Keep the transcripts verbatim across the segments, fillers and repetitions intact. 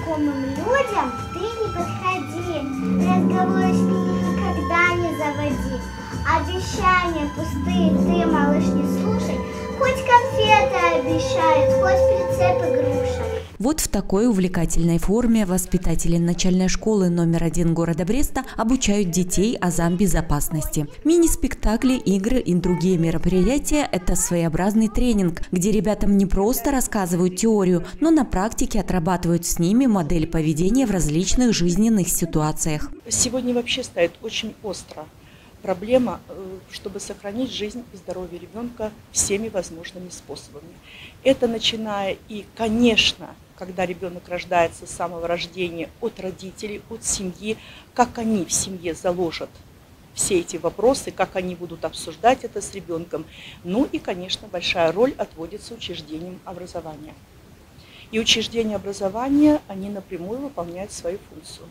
незнакомым людям ты не подходи, разговоры с ними никогда не заводи. Обещания пустые ты, малыш, не слушай, хоть конфеты обещают, хоть прицеп игрушек. Вот в такой увлекательной форме воспитатели начальной школы номер один города Бреста обучают детей азам безопасности. Мини-спектакли, игры и другие мероприятия – это своеобразный тренинг, где ребятам не просто рассказывают теорию, но на практике отрабатывают с ними модель поведения в различных жизненных ситуациях. Сегодня вообще стоит очень остро проблема, чтобы сохранить жизнь и здоровье ребенка всеми возможными способами. Это начиная и, конечно, когда ребенок рождается с самого рождения, от родителей, от семьи, как они в семье заложат все эти вопросы, как они будут обсуждать это с ребенком. Ну и, конечно, большая роль отводится учреждениям образования. И учреждения образования, они напрямую выполняют свою функцию.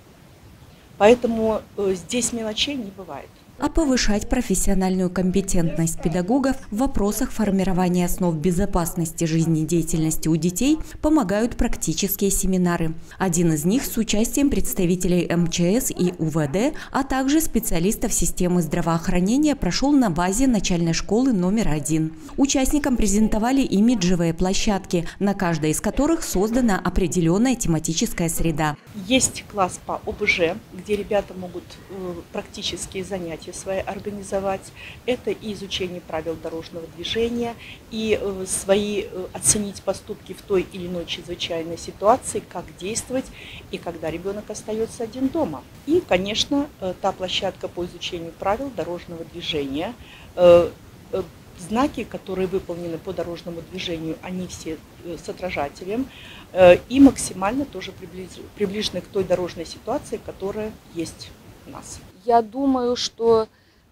Поэтому здесь мелочей не бывает. А повышать профессиональную компетентность педагогов в вопросах формирования основ безопасности жизнедеятельности у детей помогают практические семинары. Один из них с участием представителей эм че эс и у вэ дэ, а также специалистов системы здравоохранения прошел на базе начальной школы номер один. Участникам презентовали имиджевые площадки, на каждой из которых создана определенная тематическая среда. Есть класс по о бэ жэ, где ребята могут практические занятия свои организовать. Это и изучение правил дорожного движения, и э, свои э, оценить поступки в той или иной чрезвычайной ситуации, как действовать, и когда ребенок остается один дома. И, конечно, э, та площадка по изучению правил дорожного движения. Э, э, знаки, которые выполнены по дорожному движению, они все э, с отражателем э, и максимально тоже приближ- приближены к той дорожной ситуации, которая есть у нас. Я думаю, что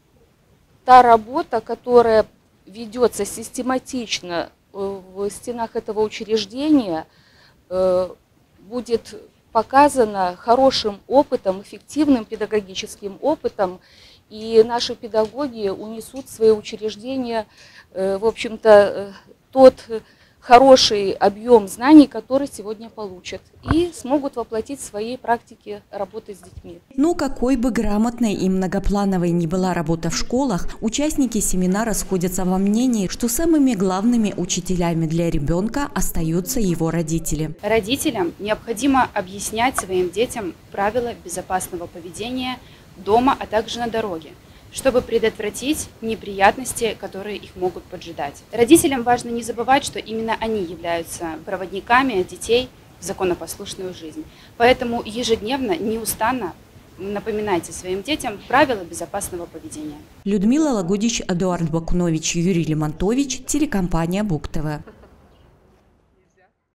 та работа, которая ведется систематично в стенах этого учреждения, будет показана хорошим опытом, эффективным педагогическим опытом, и наши педагоги унесут в свои учреждения, в общем-то, тот хороший объем знаний, который сегодня получат, и смогут воплотить в своей практике работы с детьми. Но какой бы грамотной и многоплановой ни была работа в школах, участники семинара сходятся во мнении, что самыми главными учителями для ребенка остаются его родители. Родителям необходимо объяснять своим детям правила безопасного поведения дома, а также на дороге, чтобы предотвратить неприятности, которые их могут поджидать. Родителям важно не забывать, что именно они являются проводниками детей в законопослушную жизнь. Поэтому ежедневно, неустанно напоминайте своим детям правила безопасного поведения. Людмила Лагудич, Эдуард Бакунович, Юрий Лемонтович, телекомпания Бук тэ вэ.